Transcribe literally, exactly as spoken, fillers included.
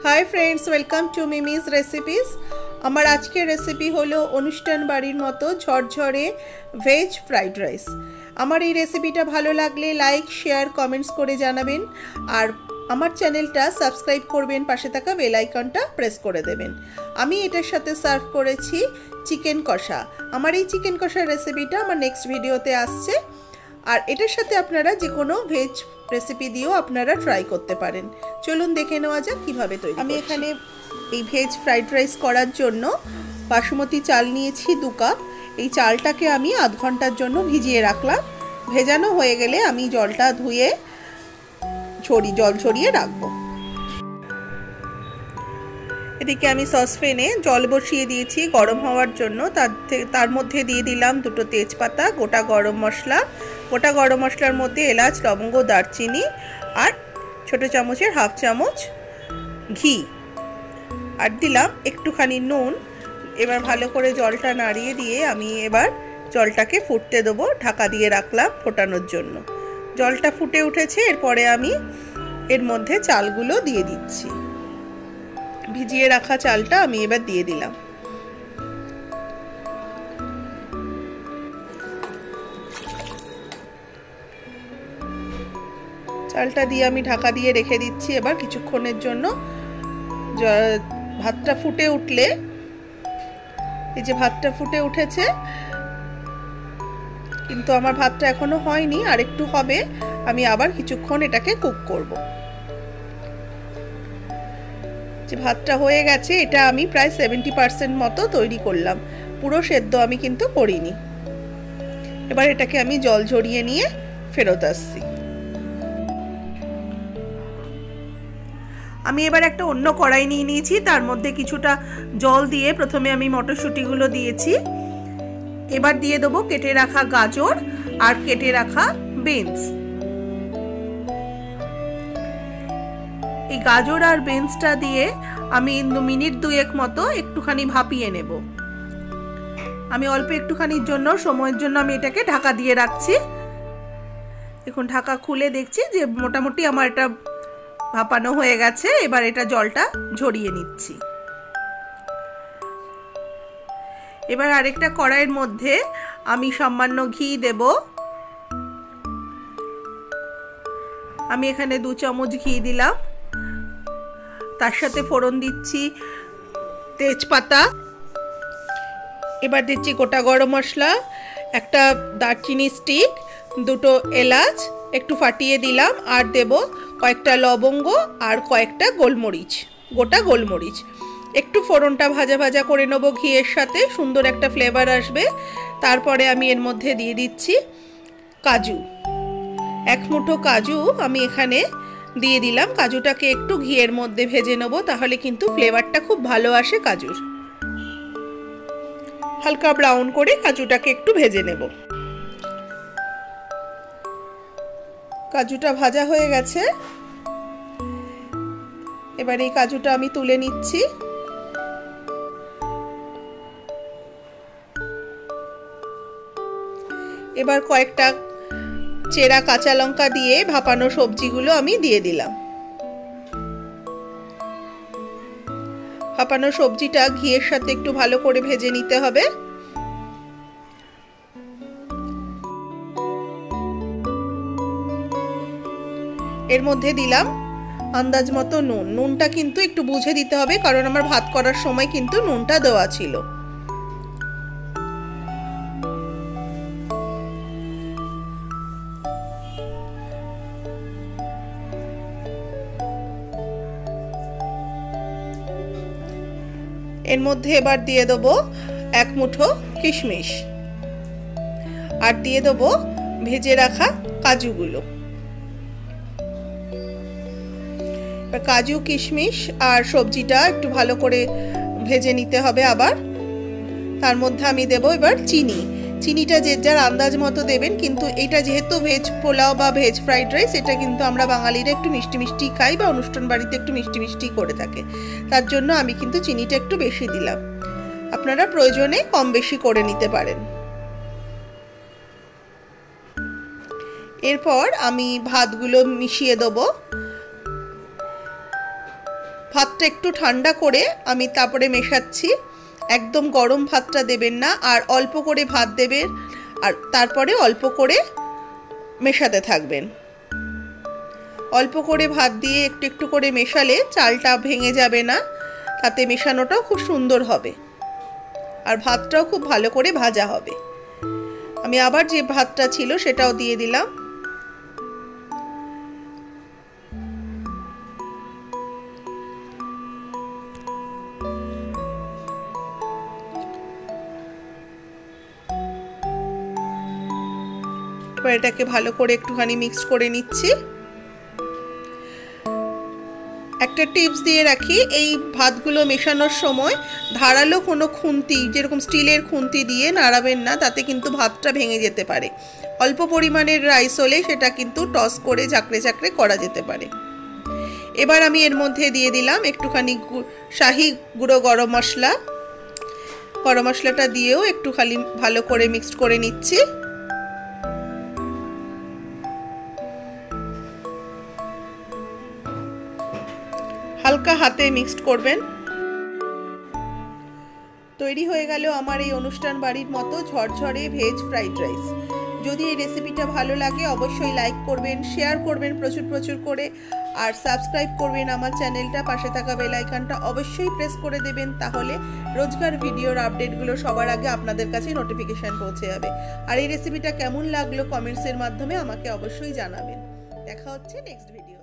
High friends welcome to Mimi's recipes. আমার আজকের recipe হলো অনুষ্ঠান বাড়ির মতো ঝরঝরে ভেজ ফ্রাইড রাইস। আমার এই রেসিপিটা ভালো লাগলে লাইক শেয়ার কমেন্টস করে জানাবেন আর আমার চ্যানেলটা সাবস্ক্রাইব করবেন, পাশে থাকা বেল আইকনটা প্রেস করে দেবেন। আমি এটার সাথে সার্ভ করেছি চিকেন কষা। আমার এই চিকেন কষার রেসিপিটা আমার নেক্সট ভিডিওতে আসছে। আর এটার সাথে আপনারা যে কোনো ভেজ রেসিপি দিয়েও আপনারা ট্রাই করতে পারেন। চলুন দেখে নেওয়া যাক কীভাবে তৈরি। আমি এখানে এই ভেজ ফ্রাইড রাইস করার জন্য বাসমতি চাল নিয়েছি দু কাপ। এই চালটাকে আমি আধ ঘন্টার জন্য ভিজিয়ে রাখলাম। ভেজানো হয়ে গেলে আমি জলটা ধুয়ে ছড়ি জল ছড়িয়ে রাখবো। এদিকে আমি সসপ্যানে জল বসিয়ে দিয়েছি গরম হওয়ার জন্য। তার তার মধ্যে দিয়ে দিলাম দুটো তেজপাতা, গোটা গরম মশলা, গোটা গরম মশলার মধ্যে এলাচ, লবঙ্গ, দারচিনি আর ছোটো চামচের হাফ চামচ ঘি, আর দিলাম একটুখানি নুন। এবার ভালো করে জলটা নাড়িয়ে দিয়ে আমি এবার জলটাকে ফুটতে দেবো। ঢাকা দিয়ে রাখলাম ফোটানোর জন্য। জলটা ফুটে উঠেছে, এরপরে আমি এর মধ্যে চালগুলো দিয়ে দিচ্ছি। ভিজিয়ে রাখা চালটা আমি এবার দিয়ে দিলাম। চালটা দিয়ে আমি ঢাকা দিয়ে রেখে দিচ্ছি এবার কিছুক্ষণের জন্য। ভাতটা ফুটে উঠলে, এই যে ভাতটা ফুটে উঠেছে, কিন্তু আমার ভাতটা এখনো হয়নি, আর একটু হবে। আমি আবার কিছুক্ষণ এটাকে কুক করব। যে ভাতটা হয়ে গেছে, এটা আমি প্রায় সেভেন্টি পার্সেন্ট মতো তৈরি করলাম, পুরো সেদ্ধ আমি কিন্তু করিনি। এবার এটাকে আমি জল ঝরিয়ে নিয়ে ফেরত আসছি। আমি এবার একটা অন্য কড়াই নিয়ে নিয়েছি, তার মধ্যে কিছুটা জল দিয়ে প্রথমে আমি মটরশুঁটিগুলো দিয়েছি। এবার দিয়ে দেবো কেটে রাখা গাজর আর কেটে রাখা বিনস। এই গাজর আর বিনসটা দিয়ে আমি মিনিট দুয়েক মতো একটুখানি ভাপিয়ে নেব। আমি অল্প একটুখানির জন্য সময়ের জন্য আমি এটাকে ঢাকা দিয়ে রাখছি। এখন ঢাকা খুলে দেখছি যে মোটামুটি আমার এটা ভাপানো হয়ে গেছে। এবার এটা জলটা ঝরিয়ে নিচ্ছি। এবার আরেকটা কড়াইয়ের মধ্যে আমি সামান্য ঘি দেব। আমি এখানে দু চামচ ঘি দিলাম। তার সাথে ফোড়ন দিচ্ছি তেজপাতা, এবার দিচ্ছি গোটা গরম মশলা, একটা দারচিনি স্টিক, দুটো এলাচ একটু ফাটিয়ে দিলাম, আর দেব কয়েকটা লবঙ্গ আর কয়েকটা গোলমরিচ, গোটা গোলমরিচ। একটু ফোড়নটা ভাজা ভাজা করে নেবো ঘিয়ের সাথে, সুন্দর একটা ফ্লেভার আসবে। তারপরে আমি এর মধ্যে দিয়ে দিচ্ছি কাজু, এক মুঠো কাজু আমি এখানে দিয়ে দিলাম। কাজুটাকে একটু ঘিয়ের মধ্যে ভেজে নেবো, তাহলে কিন্তু ফ্লেভারটা খুব ভালো আসে কাজুর। হালকা ব্রাউন করে কাজুটাকে একটু ভেজে নেব। কাজুটা ভাজা হয়ে গেছে, এবার এই কাজুটা আমি তুলে নিচ্ছি। এবার কয়েকটা চেরা কাঁচা লঙ্কা দিয়ে ভাপানো সবজিগুলো আমি দিয়ে দিলাম। ভাপানো সবজিটা ঘিয়ের সাথে একটু ভালো করে ভেজে নিতে হবে। এর মধ্যে দিলাম আন্দাজ মতো নুন। নুনটা কিন্তু একটু বুঝে দিতে হবে, কারণ আমার ভাত করার সময় কিন্তু নুনটা দেওয়া ছিল। এর মধ্যে এবার দিয়ে দেবো এক মুঠো কিশমিশ, আর দিয়ে দেবো ভেজে রাখা কাজুগুলো। কাজু কিশমিশ আর সবজিটা একটু ভালো করে ভেজে নিতে হবে। আবার তার মধ্যে আমি দেবো এবার চিনি। চিনিটা যে যার আন্দাজ মতো দেবেন, কিন্তু এটা যেহেতু ভেজ পোলাও বা ভেজ ফ্রাইড রাইস, এটা কিন্তু আমরা বাঙালিরা একটু মিষ্টি মিষ্টি খাই বা অনুষ্ঠান বাড়িতে একটু মিষ্টি মিষ্টি করে থাকে, তার জন্য আমি কিন্তু চিনিটা একটু বেশি দিলাম। আপনারা প্রয়োজনে কম বেশি করে নিতে পারেন। এরপর আমি ভাতগুলো মিশিয়ে দেবো। ভাতটা একটু ঠান্ডা করে আমি তারপরে মেশাচ্ছি। একদম গরম ভাতটা দেবেন না, আর অল্প করে ভাত দেবেন, আর তারপরে অল্প করে মেশাতে থাকবেন। অল্প করে ভাত দিয়ে একটু একটু করে মেশালে চালটা ভেঙে যাবে না, তাতে মেশানোটাও খুব সুন্দর হবে, আর ভাতটাও খুব ভালো করে ভাজা হবে। আমি আবার যে ভাতটা ছিল সেটাও দিয়ে দিলাম। এবার এটাকে ভালো করে একটুখানি মিক্স করে নিচ্ছি। একটা টিপস দিয়ে রাখি, এই ভাতগুলো মেশানোর সময় ধারালো কোনো খুন্তি, যেরকম স্টিলের খুন্তি দিয়ে নাড়াবেন না, তাতে কিন্তু ভাতটা ভেঙে যেতে পারে। অল্প পরিমাণের রাইস হলে সেটা কিন্তু টস করে ঝাঁকড়ে ঝাঁকড়ে করা যেতে পারে। এবার আমি এর মধ্যে দিয়ে দিলাম একটুখানি শাহি গুঁড়ো গরম মশলা। গরম মশলাটা দিয়েও একটু খালি ভালো করে মিক্সড করে নিচ্ছি। হালকা হাতে মিক্সড করবেন। তৈরি হয়ে গেল আমার এই অনুষ্ঠান বাড়ির মতো ঝরঝরে ভেজ ফ্রাইড রাইস। যদি এই রেসিপিটা ভালো লাগে অবশ্যই লাইক করবেন, শেয়ার করবেন প্রচুর প্রচুর করে, আর সাবস্ক্রাইব করবেন আমার চ্যানেলটা। পাশে থাকা বেল আইকনটা অবশ্যই প্রেস করে দেবেন, তাহলে রোজকার ভিডিওর আপডেটগুলো সবার আগে আপনাদের কাছে নোটিফিকেশান পৌঁছে যাবে। আর এই রেসিপিটা কেমন লাগলো কমেন্টসের মাধ্যমে আমাকে অবশ্যই জানাবেন। দেখা হচ্ছে নেক্সট ভিডিও।